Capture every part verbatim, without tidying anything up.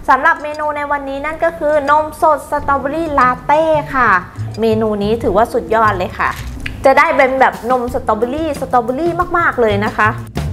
สำหรับเมนูในวันนี้นั่นก็คือนมสดสตรอเบอรี่ลาเต้ค่ะเมนูนี้ถือว่าสุดยอดเลยค่ะจะได้เป็นแบบนมสตรอเบอรี่สตรอเบอรี่มากๆเลยนะคะ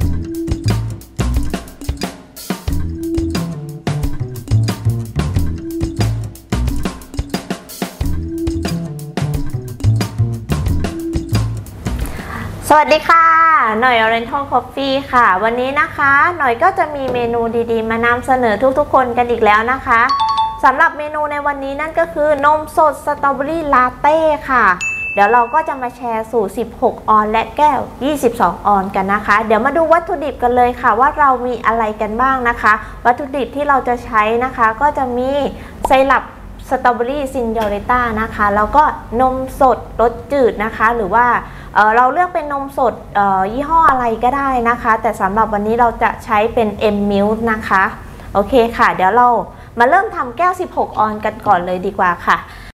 สวัสดีค่ะหน่อย Oriental Coffee ค่ะวันนี้นะคะหน่อยก็จะมีเมนูดีๆมานำเสนอทุกๆคนกันอีกแล้วนะคะสำหรับเมนูในวันนี้นั่นก็คือนมสดสตรอเบอรี่ลาเต้ค่ะเดี๋ยวเราก็จะมาแชร์สูตรสิบหกออนและแก้วยี่สิบสองออนกันนะคะเดี๋ยวมาดูวัตถุดิบกันเลยค่ะว่าเรามีอะไรกันบ้างนะคะวัตถุดิบที่เราจะใช้นะคะก็จะมีไซรัปสตรอเบอรี่ซินโยริต้านะคะแล้วก็นมสดรสจืดนะคะหรือว่า เ, เราเลือกเป็นนมสดยี่ห้ออะไรก็ได้นะคะแต่สำหรับวันนี้เราจะใช้เป็น M Milk นะคะโอเคค่ะเดี๋ยวเรามาเริ่มทำแก้วสิบหกออนกันก่อนเลยดีกว่าค่ะ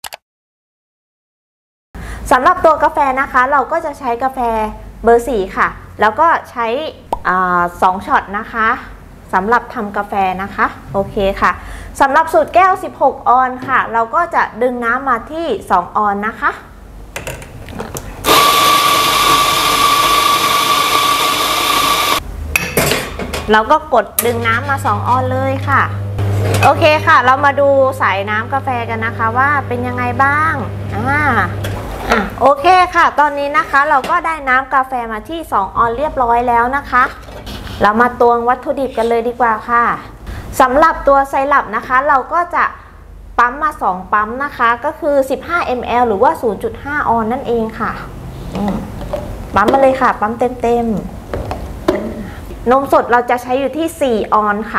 สำหรับตัวกาแฟนะคะเราก็จะใช้กาแฟเบอร์สี่ค่ะแล้วก็ใช้สองช็อตนะคะสำหรับทำกาแฟนะคะโอเคค่ะสำหรับสูตรแก้วสิบหกออนค่ะเราก็จะดึงน้ำมาที่สองออนนะคะเราก็กดดึงน้ำมาสองออนเลยค่ะโอเคค่ะเรามาดูสายน้ำกาแฟกันนะคะว่าเป็นยังไงบ้างอ่าอ่ะโอเคค่ะตอนนี้นะคะเราก็ได้น้ำกาแฟมาที่สองออนเรียบร้อยแล้วนะคะเรามาตวงวัตถุดิบกันเลยดีกว่าค่ะสำหรับตัวไซรัปนะคะเราก็จะปั๊มมาสองปั๊มนะคะก็คือสิบห้ามิลลิลิตร หรือว่า ศูนย์จุดห้า ออนนั่นเองค่ะปั๊มมาเลยค่ะปั๊มเต็มๆนมสดเราจะใช้อยู่ที่สี่ออนค่ะ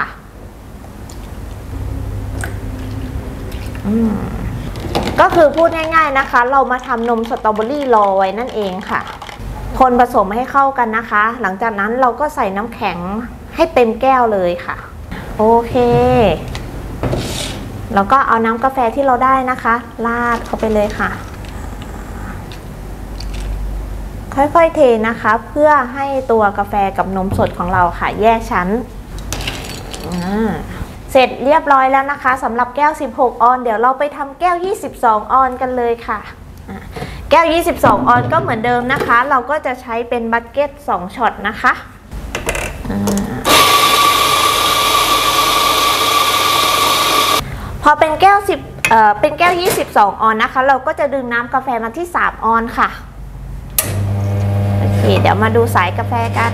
ก็คือพูดง่ายๆนะคะเรามาทำนมสตรอเบอรี่รอไว้นั่นเองค่ะคนผสมให้เข้ากันนะคะหลังจากนั้นเราก็ใส่น้ำแข็งให้เต็มแก้วเลยค่ะโอเคแล้วก็เอาน้ำกาแฟที่เราได้นะคะราดเข้าไปเลยค่ะค่อยๆเทนะคะเพื่อให้ตัวกาแฟกับนมสดของเราค่ะแยกชั้นเสร็จเรียบร้อยแล้วนะคะสำหรับแก้วสิบหกออนเดี๋ยวเราไปทำแก้วยี่สิบสองออนกันเลยค่ะแก้วยี่สิบสองออนก็เหมือนเดิมนะคะเราก็จะใช้เป็นบัคเก็ตสองช็อตนะคะพอเป็นแก้วสิบเอ่อเป็นแก้วยี่สิบสองออนนะคะเราก็จะดึงน้ำกาแฟมาที่สามออนค่ะโอเคเดี๋ยวมาดูสายกาแฟกัน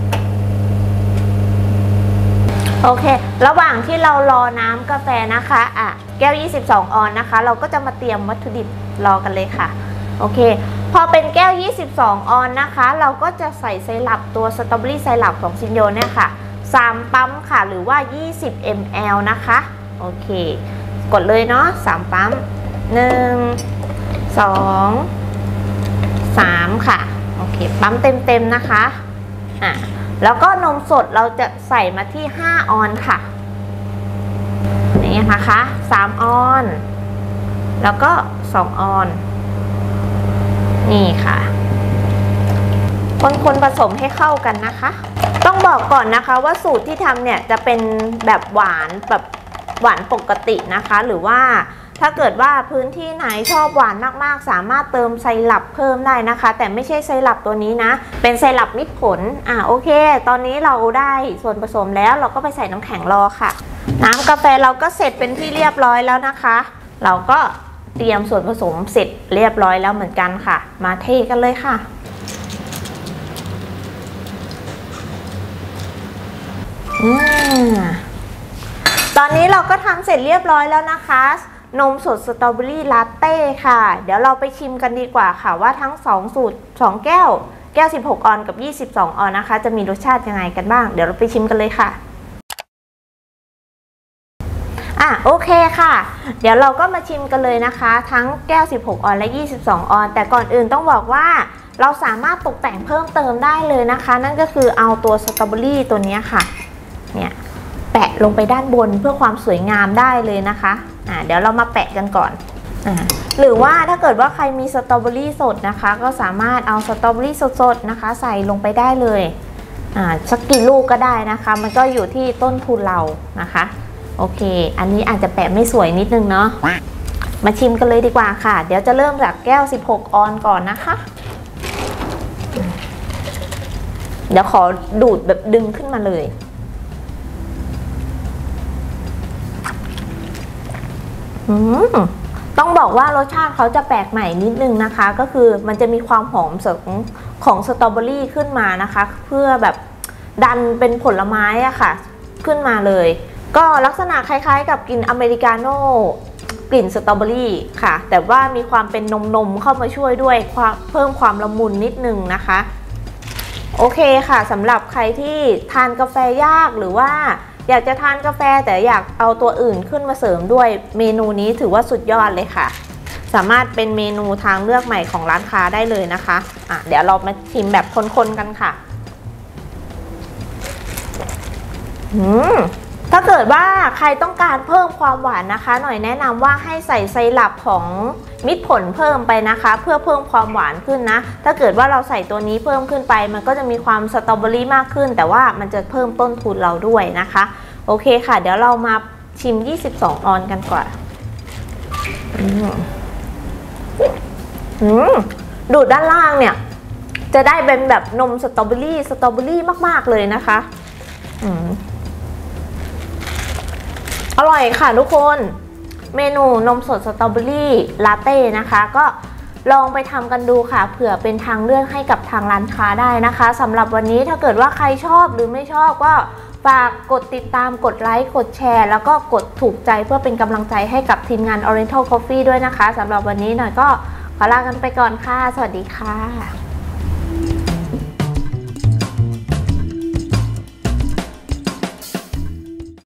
โอเคระหว่างที่เรารอน้ำกาแฟนะคะอ่ะแก้วยี่สิบสองออนนะคะเราก็จะมาเตรียมวัตถุดิบรอกันเลยค่ะโอเคพอเป็นแก้วยี่สิบสองออนนะคะเราก็จะใส่ไซรัปตัวสตรอเบอรี่ไซรัปของซินโยเนี่ยค่ะสามปั๊มค่ะหรือว่ายี่สิบมิลลิลิตร นะคะโอเคกดเลยเนาะสามปั๊มหนึ่ง สอง สามค่ะโอเคปั๊มเต็มๆนะคะอ่ะแล้วก็นมสดเราจะใส่มาที่ห้าออนค่ะนี่นะคะสามออนแล้วก็สองออนนี่ค่ะคนๆผสมให้เข้ากันนะคะต้องบอกก่อนนะคะว่าสูตรที่ทำเนี่ยจะเป็นแบบหวานแบบหวานปกตินะคะหรือว่าถ้าเกิดว่าพื้นที่ไหนชอบหวานมากๆสามารถเติมไซรัปเพิ่มได้นะคะแต่ไม่ใช่ไซรัปตัวนี้นะเป็นไซรัปมิตรผลอ่ะโอเคตอนนี้เราได้ส่วนผสมแล้วเราก็ไปใส่น้ำแข็งรอค่ะน้ำกาแฟเราก็เสร็จเป็นที่เรียบร้อยแล้วนะคะเราก็เตรียมส่วนผสมเสร็จเรียบร้อยแล้วเหมือนกันค่ะมาเทกันเลยค่ะอืมตอนนี้เราก็ทำเสร็จเรียบร้อยแล้วนะคะนมสดสตรอเบอรี่ลาเต้ค่ะเดี๋ยวเราไปชิมกันดีกว่าค่ะว่าทั้งสองสูตรสองแก้วแก้วสิบหกออนกับยี่สิบสองออนนะคะจะมีรสชาติยังไงกันบ้างเดี๋ยวเราไปชิมกันเลยค่ะอ่ะโอเคค่ะเดี๋ยวเราก็มาชิมกันเลยนะคะทั้งแก้วสิบหกออนและยี่สิบสองออนแต่ก่อนอื่นต้องบอกว่าเราสามารถตกแต่งเพิ่มเติมได้เลยนะคะนั่นก็คือเอาตัวสตรอเบอรี่ตัวนี้ค่ะเนี่ยแปะลงไปด้านบนเพื่อความสวยงามได้เลยนะคะอ่าเดี๋ยวเรามาแปะกันก่อนอ่าหรือว่าถ้าเกิดว่าใครมีสตรอเบอรี่สดนะคะก็สามารถเอาสตรอเบอรี่สดๆนะคะใส่ลงไปได้เลยอ่าสักกี่ลูกก็ได้นะคะมันก็อยู่ที่ต้นทุนเรานะคะโอเคอันนี้อาจจะแปะไม่สวยนิดนึงเนาะมาชิมกันเลยดีกว่าค่ะเดี๋ยวจะเริ่มจากแก้วสิบหกออนก่อนนะคะเดี๋ยวขอดูดแบบดึงขึ้นมาเลยอืมต้องบอกว่ารสชาติเขาจะแปลกใหม่นิดนึงนะคะก็คือมันจะมีความหอมของของสตรอเบอรี่ขึ้นมานะคะเพื่อแบบดันเป็นผลไม้อะค่ะขึ้นมาเลยก็ลักษณะคล้ายๆกับกลิ่นอเมริกาโน่กลิ่นสตรอเบอรี่ค่ะแต่ว่ามีความเป็นนมๆเข้ามาช่วยด้วยเพิ่มความละมุนนิดนึงนะคะโอเคค่ะสำหรับใครที่ทานกาแฟยากหรือว่าอยากจะทานกาแฟแต่อยากเอาตัวอื่นขึ้นมาเสริมด้วยเมนูนี้ถือว่าสุดยอดเลยค่ะสามารถเป็นเมนูทางเลือกใหม่ของร้านค้าได้เลยนะคะอ่ะเดี๋ยวเรามาชิมแบบคนๆกันค่ะอืมถ้าเกิดว่าใครต้องการเพิ่มความหวานนะคะหน่อยแนะนำว่าให้ใส่ไซรัปของมิตรผลเพิ่มไปนะคะเพื่อเพิ่มความหวานขึ้นนะถ้าเกิดว่าเราใส่ตัวนี้เพิ่มขึ้นไปมันก็จะมีความสตรอเบอรี่มากขึ้นแต่ว่ามันจะเพิ่มต้นทุนเราด้วยนะคะโอเคค่ะเดี๋ยวเรามาชิมยี่สิบสองออนกันก่อนอืมอืมดูดด้านล่างเนี่ยจะได้เป็นแบบนมสตรอเบอรี่สตรอเบอรี่มากๆเลยนะคะอืมอร่อยค่ะทุกคนเมนูนมสดสตรอเบอรี่ลาเต้นะคะก็ลองไปทำกันดูค่ะเผื่อเป็นทางเลือกให้กับทางร้านค้าได้นะคะสำหรับวันนี้ถ้าเกิดว่าใครชอบหรือไม่ชอบก็ฝากกดติดตามกดไลค์กดแชร์แล้วก็กดถูกใจเพื่อเป็นกำลังใจให้กับทีมงาน Oriental Coffee ด้วยนะคะสำหรับวันนี้หน่อยก็ขอลากันไปก่อนค่ะสวัสดีค่ะ